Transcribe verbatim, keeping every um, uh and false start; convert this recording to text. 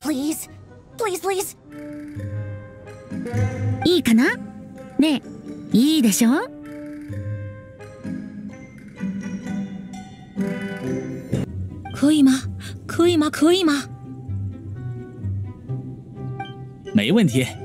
Please, please, please. いいかな？ねえ、いいでしょ？ 可以吗？可以吗？可以吗？ 没问题。